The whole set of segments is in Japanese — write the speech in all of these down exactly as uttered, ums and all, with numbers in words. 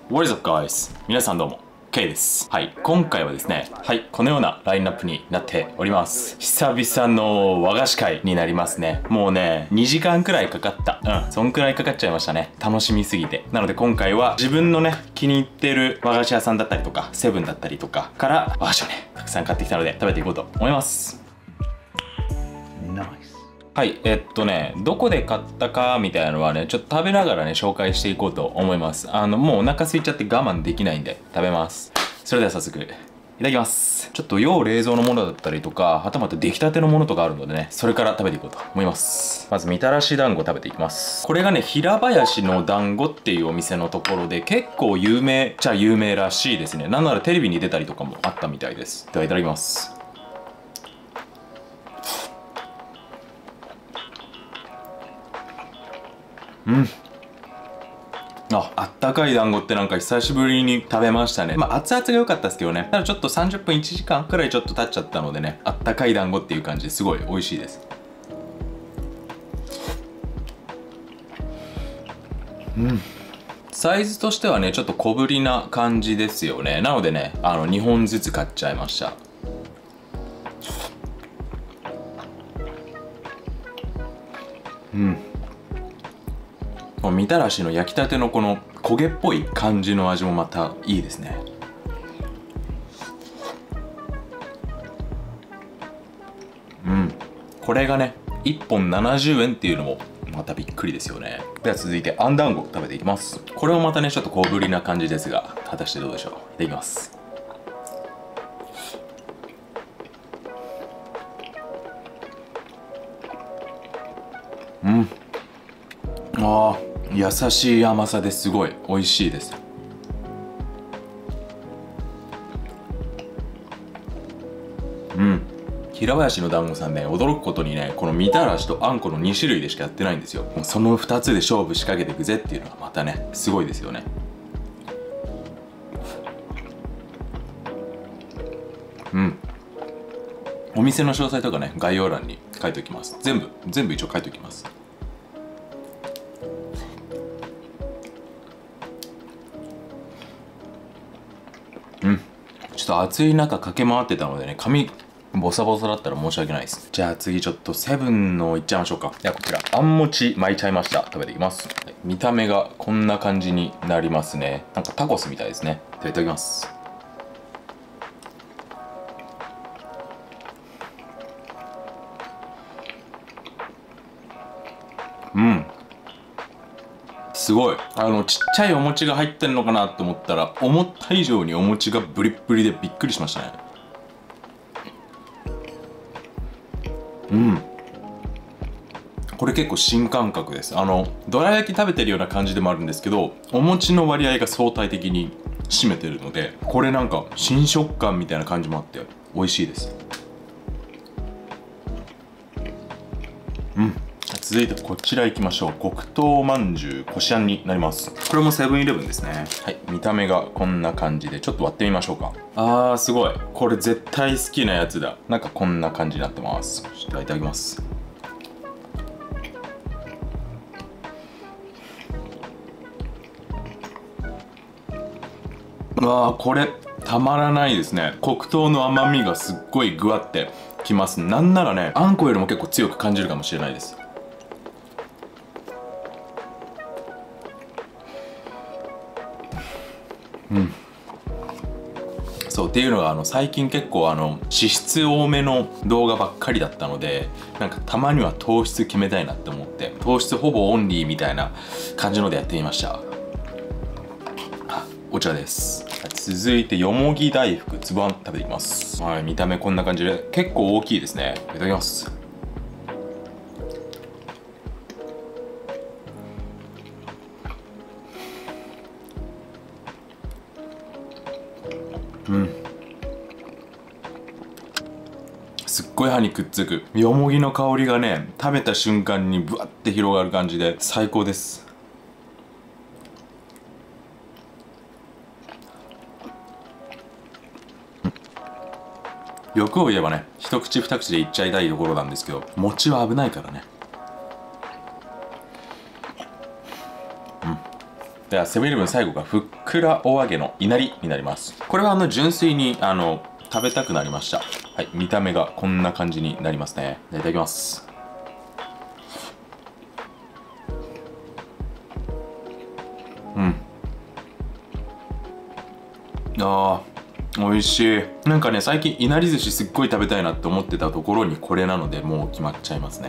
What is up guys? 皆さんどうも K です。はい、今回はですね、はい、このようなラインナップになっております。久々の和菓子会になりますね。もうね、にじかんくらいかかった。うん、そんくらいかかっちゃいましたね。楽しみすぎて。なので今回は自分のね、気に入ってる和菓子屋さんだったりとか、セブンだったりとかから和菓子をね、たくさん買ってきたので食べていこうと思います。はい、えっとね、どこで買ったかみたいなのはね、ちょっと食べながらね、紹介していこうと思います。あの、もうお腹空いちゃって我慢できないんで、食べます。それでは早速、いただきます。ちょっと要冷蔵のものだったりとか、はたまた出来たてのものとかあるのでね、それから食べていこうと思います。まず、みたらし団子食べていきます。これがね、平林の団子っていうお店のところで、結構有名っちゃ有名らしいですね。なんならテレビに出たりとかもあったみたいです。では、いただきます。うん。あ、あったかい団子ってなんか久しぶりに食べましたね。まあ熱々が良かったですけどね。ただちょっとさんじゅっぷんいちじかんくらいちょっと経っちゃったのでね、あったかい団子っていう感じですごい美味しいです。うん。サイズとしてはね、ちょっと小ぶりな感じですよね。なのでね、あのにほんずつ買っちゃいました。うん。みたらしの焼きたてのこの焦げっぽい感じの味もまたいいですね。うん、これがねいっぽんななじゅうえんっていうのもまたびっくりですよね。では続いてあん団子食べていきます。これもまたねちょっと小ぶりな感じですが、果たしてどうでしょう。いただきます。うん、ああ、優しい甘さですごい美味しいです。うん。平林の団子さんね、驚くことにね、このみたらしとあんこのにしゅるいでしかやってないんですよ。もうそのふたつで勝負仕掛けていくぜっていうのがまたね、すごいですよね。うん。お店の詳細とかね、概要欄に書いておきます。全部、全部一応書いておきます。うん。ちょっと暑い中駆け回ってたのでね、髪ボサボサだったら申し訳ないです。じゃあ次ちょっとセブンのいっちゃいましょうか。ではこちら、あんもち巻いちゃいました。食べていきます。見た目がこんな感じになりますね。なんかタコスみたいですね。ではいただきます。うん。すごい。あの、ちっちゃいお餅が入ってんのかなと思ったら、思った以上にお餅がブリッブリでびっくりしましたね。うん。これ結構新感覚です。あの、どら焼き食べてるような感じでもあるんですけど、お餅の割合が相対的に占めてるので、これなんか新食感みたいな感じもあって、美味しいです。うん。続いてこちら行きましょう。黒糖まんじゅうこしあんになります。これもセブンイレブンですね。はい、見た目がこんな感じでちょっと割ってみましょうか。あーすごい、これ絶対好きなやつだ。なんかこんな感じになってます。ちょっといただきます。うわー、これたまらないですね。黒糖の甘みがすっごいぐわってきます。なんならね、あんこよりも結構強く感じるかもしれないです。うん。そうっていうのが、あの最近結構あの脂質多めの動画ばっかりだったので、なんかたまには糖質決めたいなって思って、糖質ほぼオンリーみたいな感じのでやってみました。お茶です。続いてよもぎ大福つぶあん食べていきます。はい、見た目こんな感じで結構大きいですね。いただきます。うん、すっごい歯にくっつくよもぎの香りがね、食べた瞬間にブワッて広がる感じで最高です。欲を言えばね、一口二口でいっちゃいたいところなんですけど、餅は危ないからね。うん。いたではセブンイレブン最後がふっくらお揚げのいなりになります。これはあの純粋にあの食べたくなりました。はい、見た目がこんな感じになりますね。いただきます。うん、あー美味しい。なんかね、最近いなり寿司すっごい食べたいなって思ってたところにこれなので、もう決まっちゃいますね。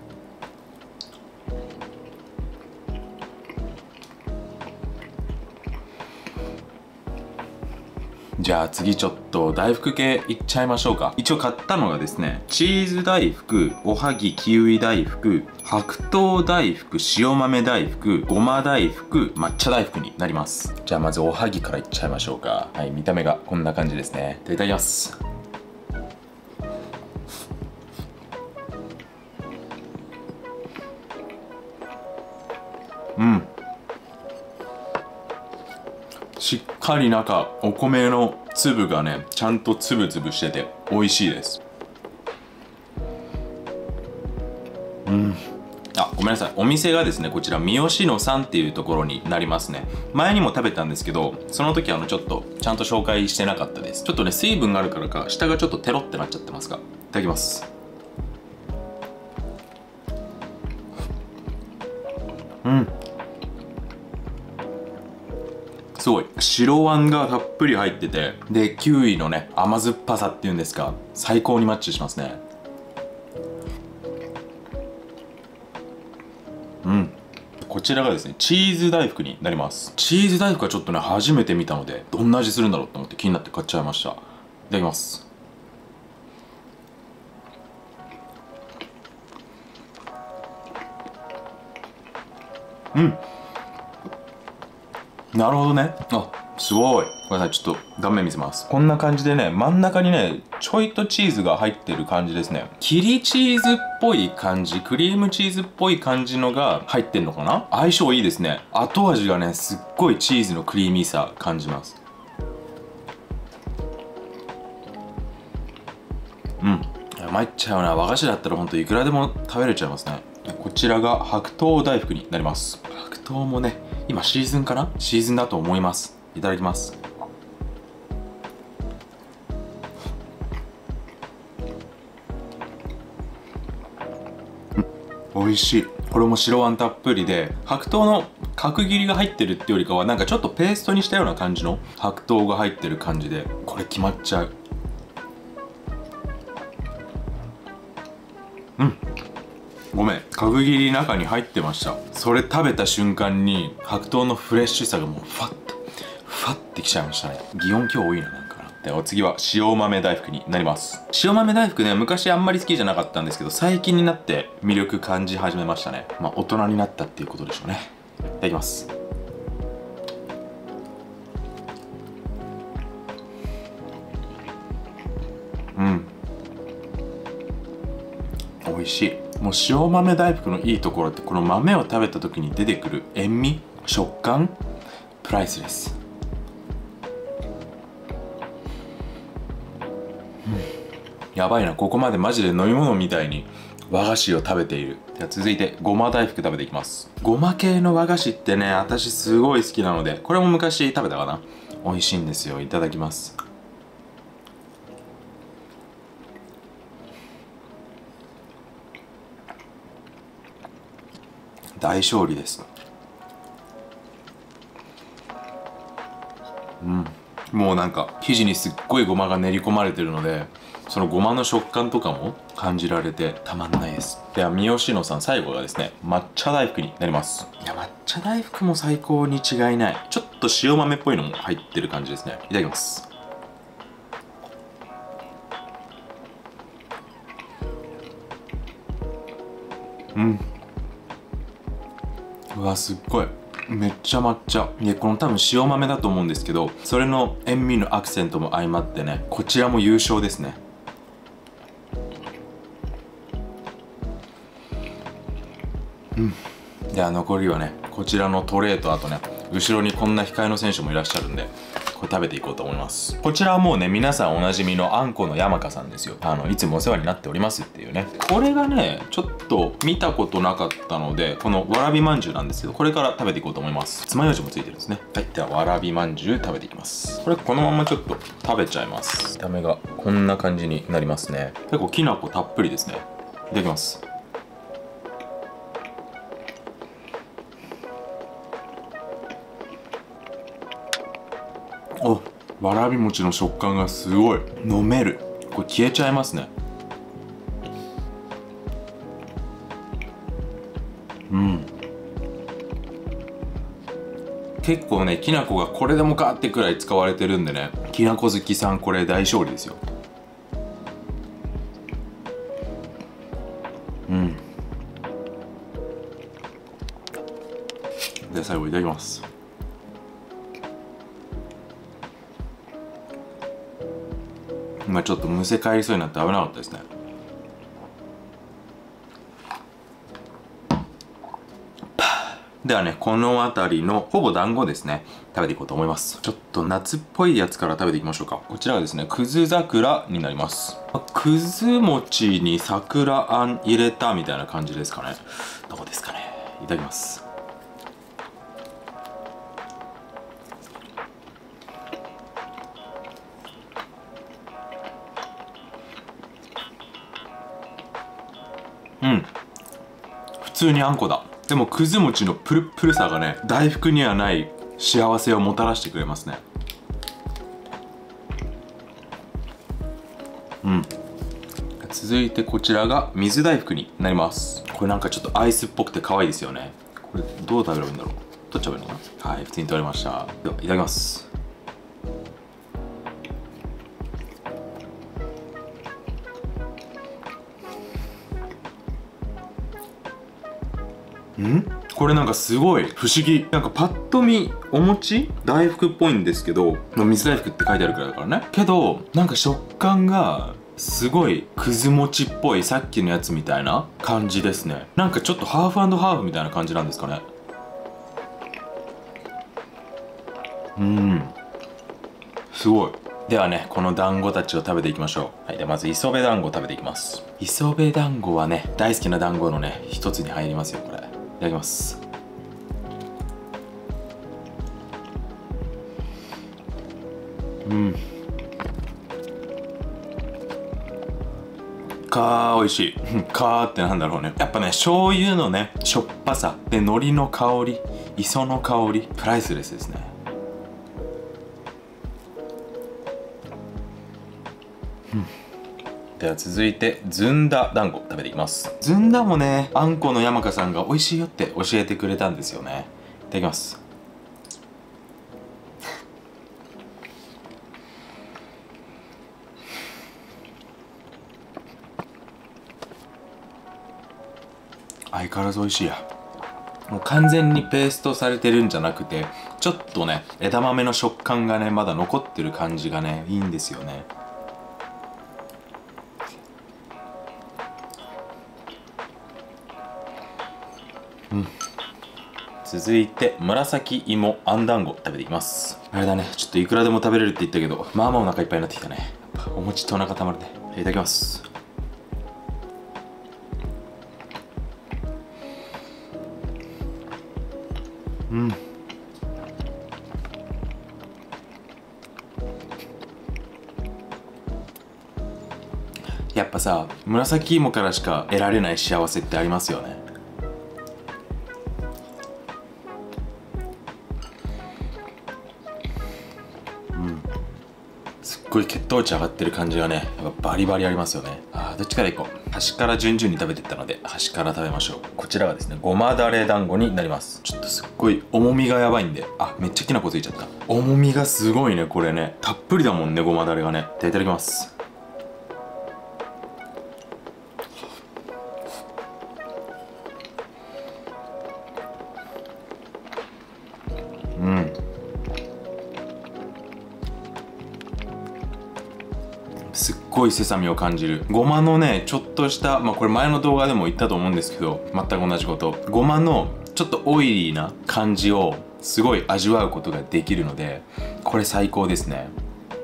じゃあ次ちょっと大福系いっちゃいましょうか。一応買ったのがですね、チーズ大福、おはぎキウイ大福、白桃大福、塩豆大福、ごま大福、抹茶大福になります。じゃあまずおはぎからいっちゃいましょうか。はい、見た目がこんな感じですね。いただきます。うん、しっかり中お米の粒がねちゃんとつぶつぶしてて美味しいです。うん、あ、ごめんなさい。お店がですね、こちら三好野さんっていうところになりますね。前にも食べたんですけど、その時あのちょっとちゃんと紹介してなかったです。ちょっとね、水分があるからか下がちょっとテロってなっちゃってますが、いただきます。うん、すごい白あんがたっぷり入ってて、でキウイのね甘酸っぱさっていうんですか、最高にマッチしますね。うん、こちらがですねチーズ大福になります。チーズ大福はちょっとね初めて見たので、どんな味するんだろうと思って気になって買っちゃいました。いただきます。うん、なるほどね。あ、すごい。ごめんなさい、ちょっと断面見せます。こんな感じでね、真ん中にねちょいとチーズが入ってる感じですね。切りチーズっぽい感じ、クリームチーズっぽい感じのが入ってんのかな。相性いいですね。後味がねすっごいチーズのクリーミーさ感じます。うん、参っちゃうな。和菓子だったらほんといくらでも食べれちゃいますね。こちらが白桃大福になります。白桃もね今シーズンかな、シーズンだと思います。いただきます。うん、美味しい。これも白あんたっぷりで、白桃の角切りが入ってるってよりかはなんかちょっとペーストにしたような感じの白桃が入ってる感じで、これ決まっちゃう。うん、ごめん、角切り中に入ってました。それ食べた瞬間に白桃のフレッシュさがもうファッとファッてきちゃいましたね。擬音今日多いな、なんかな。でお次は塩豆大福になります。塩豆大福ね、昔あんまり好きじゃなかったんですけど、最近になって魅力感じ始めましたね。まあ大人になったっていうことでしょうね。いただきます。うん、美味しい。もう塩豆大福のいいところって、この豆を食べた時に出てくる塩味、食感、プライスレス。うん、やばいな。ここまでマジで飲み物みたいに和菓子を食べている。では続いてごま大福食べていきます。ごま系の和菓子ってね私すごい好きなので、これも昔食べたかな。美味しいんですよ。いただきます。大勝利です。うん、もうなんか生地にすっごいごまが練り込まれてるので、そのごまの食感とかも感じられてたまんないです。では三好野さん最後がですね抹茶大福になります。いや抹茶大福も最高に違いない。ちょっと塩豆っぽいのも入ってる感じですね。いただきます。うん、うわすっごいめっちゃ抹茶で、この多分塩豆だと思うんですけど、それの塩味のアクセントも相まってね、こちらも優勝ですね。うん、では残りはねこちらのトレーと、あとね後ろにこんな控えの選手もいらっしゃるんで、 これ食べていこうと思います。こちらはもうね、皆さんおなじみのあんこの山香さんですよ。あのいつもお世話になっておりますっていうね。これがねちょっと見たことなかったので、このわらびまんじゅうなんですけど、これから食べていこうと思います。爪楊枝もついてるんですね。はい、ではわらびまんじゅう食べていきます。これこのままちょっと食べちゃいます。見た目がこんな感じになりますね。結構きな粉たっぷりですね。いただきます。お、わらび餅の食感がすごい飲める。これ消えちゃいますね。うん、結構ねきな粉がこれでもかってくらい使われてるんでね、きな粉好きさんこれ大勝利ですよ。うん、で最後いただきます。今ちょっとむせ返りそうになって危なかったですね。ではね、この辺りのほぼ団子ですね、食べていこうと思います。ちょっと夏っぽいやつから食べていきましょうか。こちらはですね、くず桜になります。くず餅に桜あん入れたみたいな感じですかね。どうですかね。いただきます。うん、普通にあんこだ。でもくず餅のプルプルさがね、大福にはない幸せをもたらしてくれますね。うん、続いてこちらが水大福になります。これなんかちょっとアイスっぽくて可愛いですよね。これどう食べればいいんだろう。取っちゃえばいいのかな。はい、普通に取れました。ではいただきます。ん？これなんかすごい不思議。なんかパッと見お餅大福っぽいんですけど、水大福って書いてあるくらいだからね。けどなんか食感がすごいくず餅っぽい、さっきのやつみたいな感じですね。なんかちょっとハーフ&ハーフみたいな感じなんですかね。うん、すごい。ではね、この団子たちを食べていきましょう。はい、ではまず磯辺団子食べていきます。磯辺団子はね、大好きな団子のね一つに入りますよ。これいただきます。うん、かー美味しい。かーってなんだろうね。やっぱね、醤油のねしょっぱさで海苔の香り、磯の香り、プライスレスですね。うん、では続いてずんだ団子食べていきます。ずんだもね、あんこの山香さんが美味しいよって教えてくれたんですよね。いただきます。相変わらず美味しいや。もう完全にペーストされてるんじゃなくて、ちょっとね枝豆の食感がねまだ残ってる感じがねいいんですよね。うん、続いて紫芋あん団子食べていきます。あれだね、ちょっといくらでも食べれるって言ったけど、まあまあお腹いっぱいになってきたね。やっぱお餅とお腹たまるね。いただきます。うん、やっぱさ、紫芋からしか得られない幸せってありますよね。うん、すっごい血糖値上がってる感じがね、やっぱバリバリありますよね。あー、どっちからいこう。端から順々に食べていったので端から食べましょう。こちらがですね、ごまだれ団子になります。ちょっとすっごい重みがやばいんで、あ、めっちゃきな粉ついちゃった。重みがすごいね、これね。たっぷりだもんね、ごまだれがね。でいただきます。うん、すっごいセサミを感じる。ごまのねちょっとした、まあこれ前の動画でも言ったと思うんですけど、全く同じこと。ごまのちょっとオイリーな感じをすごい味わうことができるので、 これ最高ですね。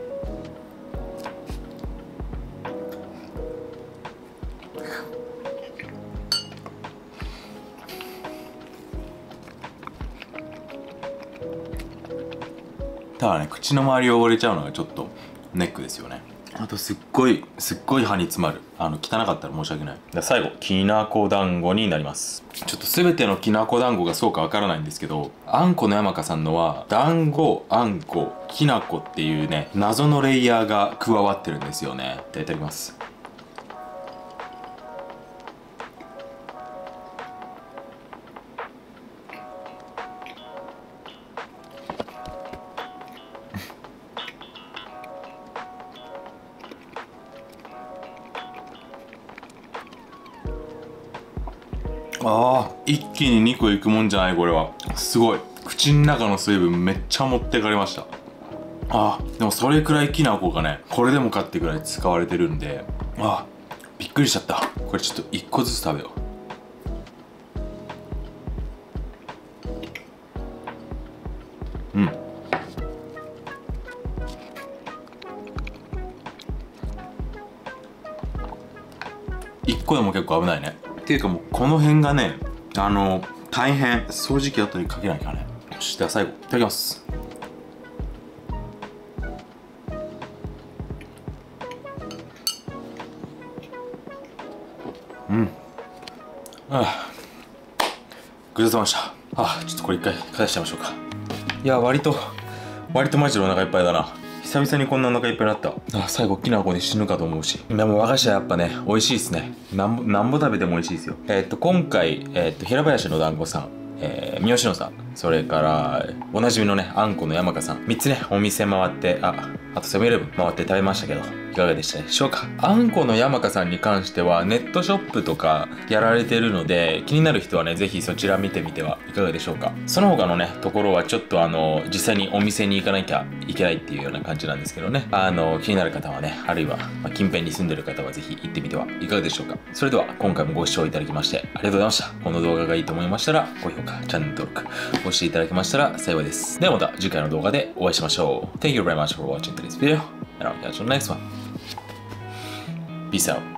ただね、口の周り汚れちゃうのがちょっとネックですよね。あとすっごいすっごい歯に詰まる。あの汚かったら申し訳ない。で最後きなこ団子になります。ちょっと全てのきなこ団子がそうかわからないんですけど、あんこの山香さんのは団子、あんこ、きなこっていうね謎のレイヤーが加わってるんですよね。いただきます。ああ、一気ににこいくもんじゃない。これはすごい。口の中の水分めっちゃ持ってかれました。ああ、でもそれくらいきな粉がねこれでもかってくらい使われてるんで、ああびっくりしちゃった。これちょっといっこずつ食べよう。うん、いっこでも結構危ないね。っていうかもうこの辺がね、あの大変。掃除機後にかけないからね。よし、では最後いただきます。うん、ああごちそうさまでした。ああ、ちょっとこれ一回返しちゃいましょうか。いや割と割とマジでお腹いっぱいだな。久々にこんなお腹いっぱいになった。あ、最後きな粉で死ぬかと思うし。でも和菓子はやっぱね美味しいですね。なんぼなんぼ食べても美味しいですよ。えー、っと今回、えー、っと平林の団子さん、えー、三好野さん、それからおなじみのねあんこの山香さん、みっつねお店回って、ああとセブンイレブン回って食べましたけど、いかがでしたでしょうか。あんこの山香さんに関してはネットショップとかやられてるので、気になる人はねぜひそちら見てみてはいかがでしょうか。その他のねところはちょっとあの実際にお店に行かなきゃいけないっていうような感じなんですけどね、あの気になる方はね、あるいは、まあ、近辺に住んでる方はぜひ行ってみてはいかがでしょうか。それでは今回もご視聴いただきましてありがとうございました。この動画がいいと思いましたら高評価、チャンネル登録押していただけましたら幸いです。ではまた次回の動画でお会いしましょう。 Thank you very much for watching today's video and I'll catch you on the next one. Peace out.